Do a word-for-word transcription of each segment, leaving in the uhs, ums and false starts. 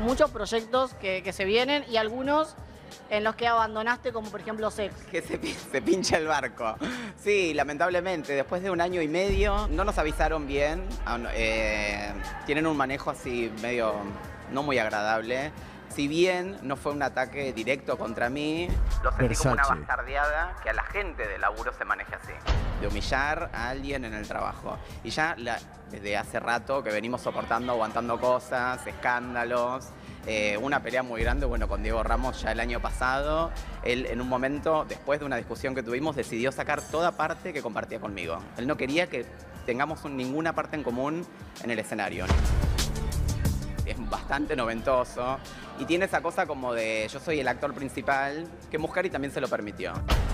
muchos proyectos que, que se vienen y algunos en los que abandonaste, como por ejemplo Sex. Que se, se pincha el barco. Sí, lamentablemente, después de un año y medio, no nos avisaron bien. Eh, tienen un manejo así medio no muy agradable. Si bien no fue un ataque directo contra mí, lo sentí como una bastardeada que a la gente de laburo se maneje así. De humillar a alguien en el trabajo. Y ya la, desde hace rato que venimos soportando, aguantando cosas, escándalos. Eh, una pelea muy grande, bueno, con Diego Ramos ya el año pasado. Él en un momento, después de una discusión que tuvimos, decidió sacar toda parte que compartía conmigo. Él no quería que tengamos un, ninguna parte en común en el escenario. Es bastante noventoso y tiene esa cosa como de yo soy el actor principal, que Muscari también se lo permitió.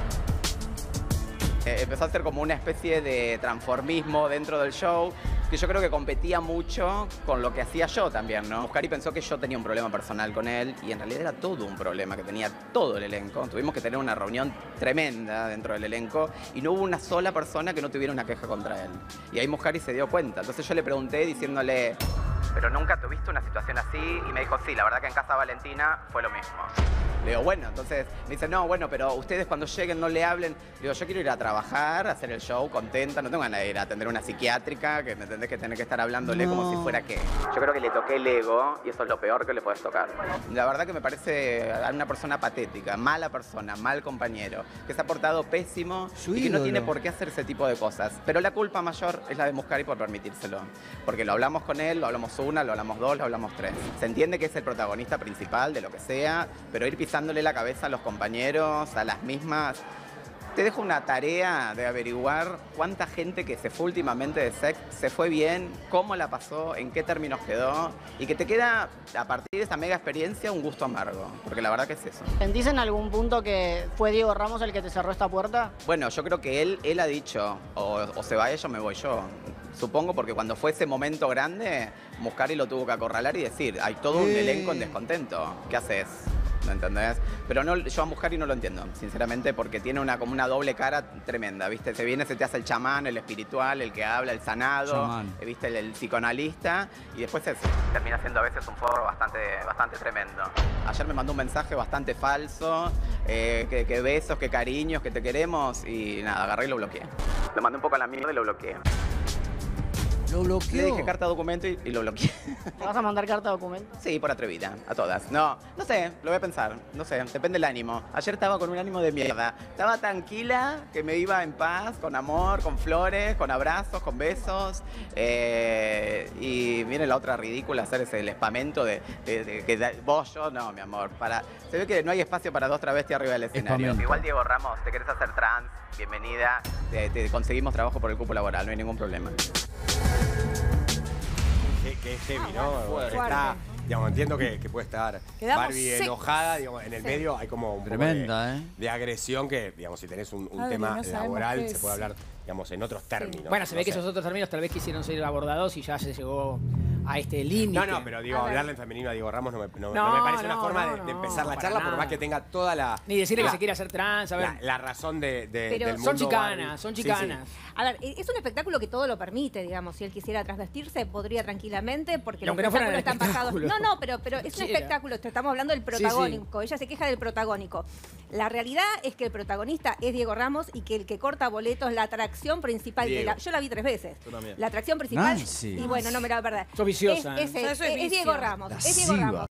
Eh, empezó a hacer como una especie de transformismo dentro del show, que yo creo que competía mucho con lo que hacía yo también, ¿no? Muscari pensó que yo tenía un problema personal con él y en realidad era todo un problema que tenía todo el elenco. Tuvimos que tener una reunión tremenda dentro del elenco y no hubo una sola persona que no tuviera una queja contra él. Y ahí Muscari se dio cuenta. Entonces yo le pregunté diciéndole, ¿pero nunca tuviste una situación así? Y me dijo, sí, la verdad que en Casa Valentina fue lo mismo. Le digo, bueno, entonces me dice, no, bueno, pero ustedes cuando lleguen no le hablen. Le digo, yo quiero ir a trabajar, a hacer el show contenta, no tengo ganas de ir a atender una psiquiátrica, que me entendés que tener que estar hablándole no. como si fuera qué. Yo creo que le toqué el ego y eso es lo peor que le puedes tocar. La verdad que me parece una persona patética, mala persona, mal compañero, que se ha portado pésimo y que no tiene por qué hacer ese tipo de cosas. Pero la culpa mayor es la de Muscari por permitírselo. Porque lo hablamos con él, lo hablamos una, lo hablamos dos, lo hablamos tres. Se entiende que es el protagonista principal de lo que sea, pero ir pisándole la cabeza a los compañeros, a las mismas. Te dejo una tarea de averiguar cuánta gente que se fue últimamente de Sex se fue bien, cómo la pasó, en qué términos quedó y que te queda, a partir de esa mega experiencia, un gusto amargo, porque la verdad que es eso. ¿Sentís en algún punto que fue Diego Ramos el que te cerró esta puerta? Bueno, yo creo que él, él ha dicho, o, o se va ella o me voy yo. Supongo porque cuando fue ese momento grande, Muscari lo tuvo que acorralar y decir, hay todo un elenco en descontento, ¿qué haces? ¿Me entendés? Pero no, yo a Muscari no lo entiendo, sinceramente, porque tiene una, como una doble cara tremenda, ¿viste? Se viene, se te hace el chamán, el espiritual, el que habla, el sanado, chamán. ¿Viste? El, el psicoanalista, y después se termina siendo a veces un forro bastante, bastante tremendo. Ayer me mandó un mensaje bastante falso, eh, que, que besos, que cariños, que te queremos, y nada, agarré y lo bloqueé. Le mandé un poco a la mierda y lo bloqueé. ¿Lo bloqueó? Le dije carta documento y, y lo bloqueé. ¿Te vas a mandar carta documento? Sí, por atrevida, a todas. No, no sé, lo voy a pensar, no sé, depende del ánimo. Ayer estaba con un ánimo de mierda. Estaba tranquila, que me iba en paz, con amor, con flores, con abrazos, con besos. Eh, y viene la otra ridícula, hacer ese el espamento de, de, de, de, de vos, yo, no, mi amor. Para, se ve que no hay espacio para dos travestis arriba del escenario. Espamento. Igual Diego Ramos, te querés hacer trans, bienvenida. Te, te conseguimos trabajo por el cupo laboral, no hay ningún problema. Que, que es heavy, ¿no? Fuerte. Está, digamos, entiendo que, que puede estar Quedamos Barbie secos. enojada, digamos, en el Sí. medio hay como un Tremenda, poco de, ¿eh? de agresión que, digamos, si tenés un, un Adri, tema no sabemos laboral, qué se es. puede hablar, digamos, en otros términos. Bueno, se ve no que sé. esos otros términos tal vez quisieron ser abordados y ya se llegó a este límite. No, no, pero digo, A ver. hablarle en femenino a Diego Ramos no me, no, No, no me parece una no, forma no, de, de no, empezar la para charla, por nada. más que tenga toda la... Ni decirle la, que se quiere hacer trans, a ver. la, la razón de, de, Pero del son mundo chicanas, Barbie. son Sí, sí. chicanas. A ver, es un espectáculo que todo lo permite, digamos. Si él quisiera transvestirse, podría tranquilamente, porque Y los aunque no fuera espectáculos el están pasados. espectáculo. No, no, pero, pero es un Quisiera. espectáculo. Estamos hablando del protagónico. Ella se queja del protagónico. La realidad es que el protagonista es Diego Ramos y que el que corta boletos, la atracción principal. De la, yo la vi tres veces. Yo también. La atracción principal. Nancy. Y bueno, no me la va a perder. Sos viciosa, Es, ¿eh? es, Yo soy es Diego vicia. Ramos. Es Lasciva. Diego Ramos.